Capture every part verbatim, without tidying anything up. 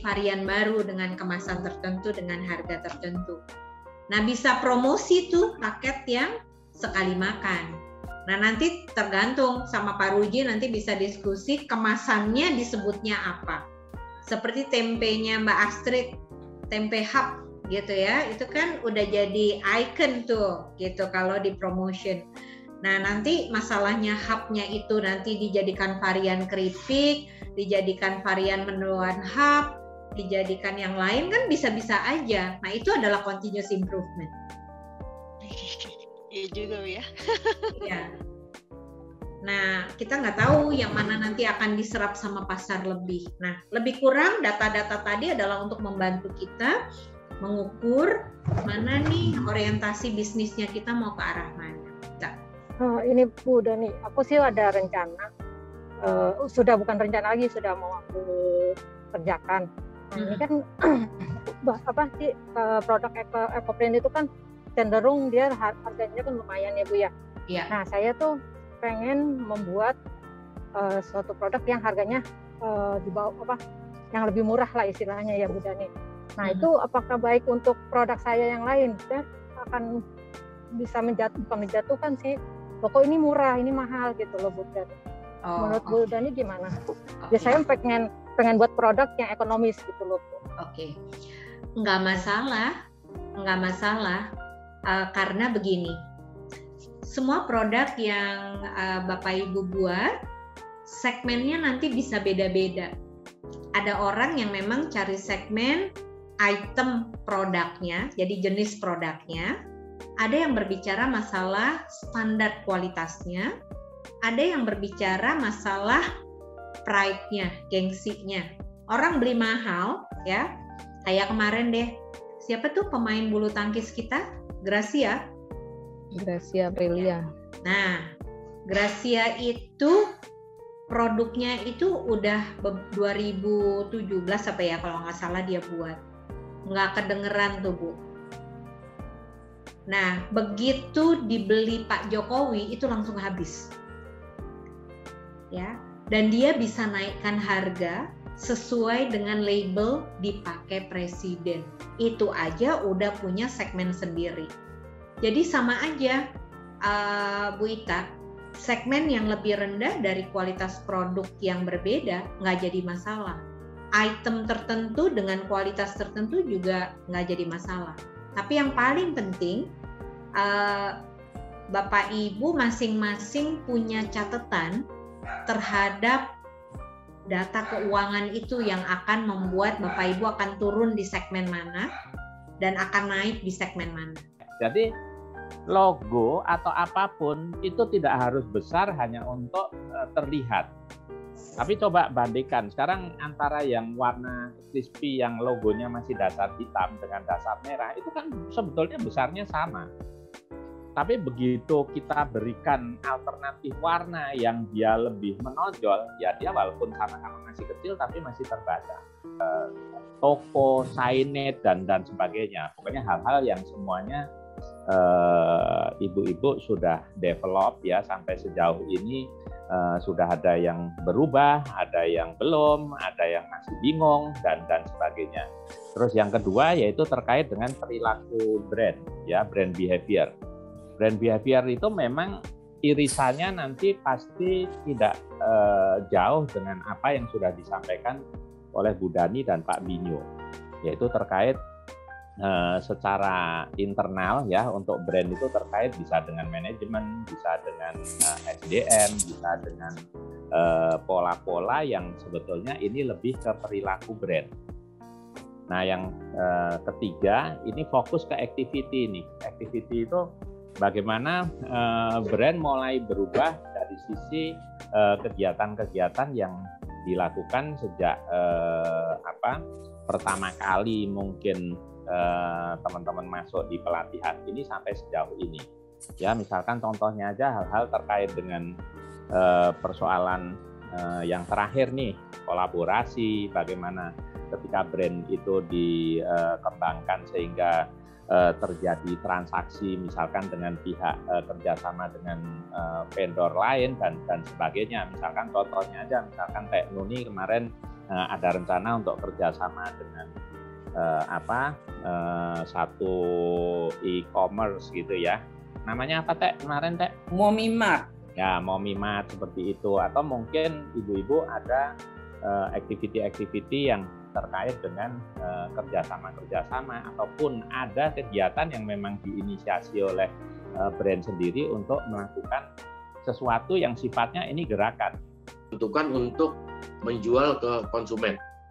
varian baru dengan kemasan tertentu dengan harga tertentu. Nah, bisa promosi tuh paket yang sekali makan. Nah, nanti tergantung sama Pak Ruji, nanti bisa diskusi kemasannya disebutnya apa. Seperti tempenya Mbak Astrid, tempe hub gitu ya, itu kan udah jadi icon tuh gitu kalau di promotion. Nah, nanti masalahnya hubnya itu nanti dijadikan varian keripik, dijadikan varian menuan hub, dijadikan yang lain kan bisa-bisa aja. Nah, itu adalah continuous improvement. Iya juga ya. Iya. Nah, kita nggak tahu yang mana nanti akan diserap sama pasar lebih. Nah, lebih kurang data-data tadi adalah untuk membantu kita mengukur mana nih orientasi bisnisnya kita mau ke arah mana. Nah. Oh, ini Bu Dani, aku sih ada rencana. Uh, sudah bukan rencana lagi, sudah mau aku kerjakan. Nah, hmm. ini kan apa sih produk eco, EcoPrint itu kan cenderung dia harganya kan lumayan ya Bu ya. Iya. Nah, saya tuh pengen membuat uh, suatu produk yang harganya uh, di bawah apa yang lebih murah lah istilahnya ya Bu Dani. Nah, hmm. itu apakah baik untuk produk saya yang lain? Saya akan bisa menjatuh, menjatuhkan sih. Pokok ini murah, ini mahal gitu loh Bu Dani. Oh, menurut okay. Bu Dani gimana? Okay. Ya saya pengen pengen buat produk yang ekonomis gitu loh. Oke, okay. Nggak masalah, nggak masalah uh, karena begini, semua produk yang uh, Bapak Ibu buat, segmennya nanti bisa beda-beda. Ada orang yang memang cari segmen item produknya, jadi jenis produknya. Ada yang berbicara masalah standar kualitasnya. Ada yang berbicara masalah pride-nya, gengsinya. Orang beli mahal, ya. Kayak kemarin deh, siapa tuh pemain bulu tangkis kita? Gracia. Gracia Aprilia. Nah, Gracia itu produknya itu udah dua ribu tujuh belas apa ya kalau nggak salah dia buat. Nggak kedengeran tuh Bu. Nah, begitu dibeli Pak Jokowi itu langsung habis. Ya, dan dia bisa naikkan harga sesuai dengan label dipakai presiden. Itu aja udah punya segmen sendiri. Jadi sama aja uh, Bu Ita, segmen yang lebih rendah dari kualitas produk yang berbeda nggak jadi masalah. Item tertentu dengan kualitas tertentu juga nggak jadi masalah. Tapi yang paling penting, uh, Bapak Ibu masing-masing punya catatan terhadap data keuangan itu yang akan membuat Bapak Ibu akan turun di segmen mana dan akan naik di segmen mana. Jadi logo atau apapun itu tidak harus besar hanya untuk uh, terlihat. Tapi coba bandingkan sekarang antara yang warna crispy yang logonya masih dasar hitam dengan dasar merah itu kan sebetulnya besarnya sama. Tapi begitu kita berikan alternatif warna yang dia lebih menonjol, ya dia walaupun sama-sama masih kecil tapi masih terbaca. Uh, toko, signage dan dan sebagainya. Pokoknya hal-hal yang semuanya uh, ibu-ibu sudah develop ya sampai sejauh ini uh, sudah ada yang berubah, ada yang belum, ada yang masih bingung dan dan sebagainya. Terus yang kedua yaitu terkait dengan perilaku brand ya, brand behavior. Brand behavior itu memang irisannya nanti pasti tidak uh, jauh dengan apa yang sudah disampaikan oleh Bu Dani dan Pak Binyo, yaitu terkait uh, secara internal ya untuk brand itu terkait bisa dengan manajemen, bisa dengan uh, S D M, bisa dengan uh, pola-pola yang sebetulnya ini lebih ke perilaku brand. Nah yang uh, ketiga ini fokus ke activity nih, activity itu bagaimana uh, brand mulai berubah dari sisi uh, kegiatan-kegiatan yang dilakukan sejak uh, apa pertama kali mungkin uh, teman-teman masuk di pelatihan ini sampai sejauh ini. Ya misalkan contohnya aja hal-hal terkait dengan uh, persoalan uh, yang terakhir nih, kolaborasi, bagaimana ketika brand itu dikembangkan sehingga Uh, terjadi transaksi misalkan dengan pihak uh, kerjasama dengan uh, vendor lain dan dan sebagainya. Misalkan contohnya aja, misalkan kayak Nuni kemarin uh, ada rencana untuk kerjasama dengan uh, apa uh, satu e-commerce gitu ya. Namanya apa Teh kemarin Teh? Momimart. Ya, Momimart seperti itu. Atau mungkin ibu-ibu ada uh, activity-activity yang terkait dengan uh, kerjasama-kerjasama ataupun ada kegiatan yang memang diinisiasi oleh uh, brand sendiri untuk melakukan sesuatu yang sifatnya ini gerakan. Tentukan untuk menjual ke konsumen,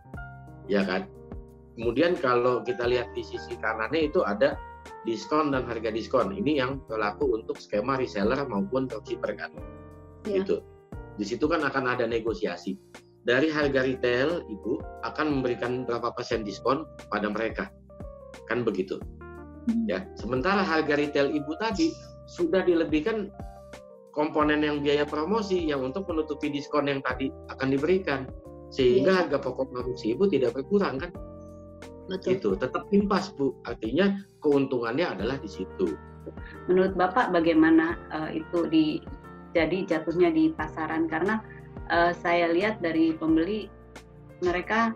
ya kan? Kemudian kalau kita lihat di sisi kanannya itu ada diskon dan harga diskon. Ini yang berlaku untuk skema reseller maupun dropshipper kan. Ya. Gitu. Di situ kan akan ada negosiasi. Dari harga retail Ibu akan memberikan berapa persen diskon pada mereka. Kan begitu. Hmm. Ya. Sementara harga retail Ibu tadi sudah dilebihkan komponen yang biaya promosi yang untuk menutupi diskon yang tadi akan diberikan. Sehingga ya. Harga pokok produksi Ibu tidak berkurang kan. Betul. Itu tetap impas Bu, artinya keuntungannya adalah di situ. Menurut Bapak bagaimana uh, itu di jadi jatuhnya di pasaran, karena uh, saya lihat dari pembeli mereka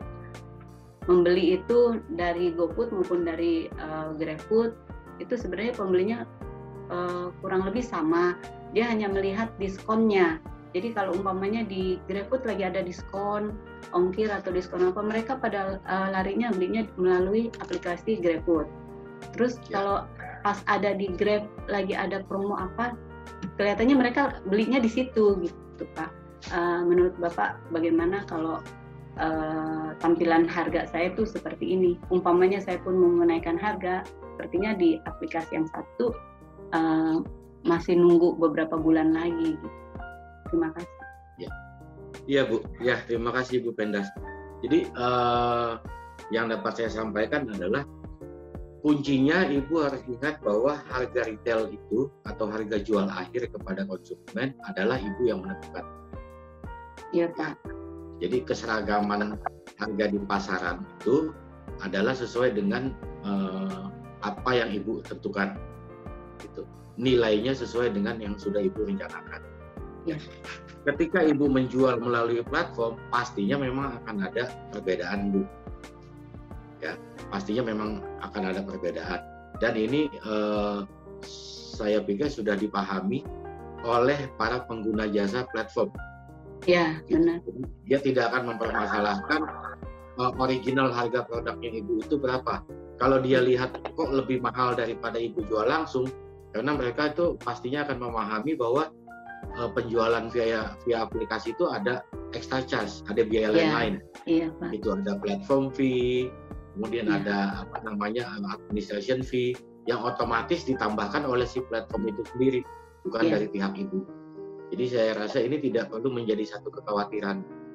membeli itu dari GoFood maupun dari uh, GrabFood itu sebenarnya pembelinya uh, kurang lebih sama, dia hanya melihat diskonnya. Jadi kalau umpamanya di GrabFood lagi ada diskon ongkir atau diskon apa, mereka pada uh, larinya belinya melalui aplikasi GrabFood. Terus ya. Kalau pas ada di Grab lagi ada promo apa, kelihatannya mereka belinya di situ gitu Pak. Uh, menurut Bapak bagaimana kalau uh, tampilan harga saya tuh seperti ini? Umpamanya saya pun mau menaikkan harga, sepertinya di aplikasi yang satu uh, masih nunggu beberapa bulan lagi gitu. Terima kasih. Ya, iya Bu. Ya, terima kasih Bu Pendas. Jadi uh, yang dapat saya sampaikan adalah kuncinya Ibu harus ingat bahwa harga retail itu atau harga jual akhir kepada konsumen adalah Ibu yang menentukan. Iya Pak. Jadi keseragaman harga di pasaran itu adalah sesuai dengan uh, apa yang Ibu tentukan. Gitu. Nilainya sesuai dengan yang sudah Ibu rencanakan. Ya. Ketika Ibu menjual melalui platform, pastinya memang akan ada perbedaan Bu. Ya, pastinya memang akan ada perbedaan. Dan ini eh, saya pikir sudah dipahami oleh para pengguna jasa platform. Ya, benar. Dia tidak akan mempermasalahkan eh, original harga produknya Ibu itu berapa. Kalau dia lihat kok lebih mahal daripada Ibu jual langsung, karena mereka itu pastinya akan memahami bahwa penjualan via via aplikasi itu ada extra charge, ada biaya yeah, lain-lain. Iya, Pak. Itu ada platform fee, kemudian yeah. ada apa namanya administration fee yang otomatis ditambahkan oleh si platform itu sendiri, bukan yeah. dari pihak Ibu. Jadi saya rasa ini tidak perlu menjadi satu kekhawatiran.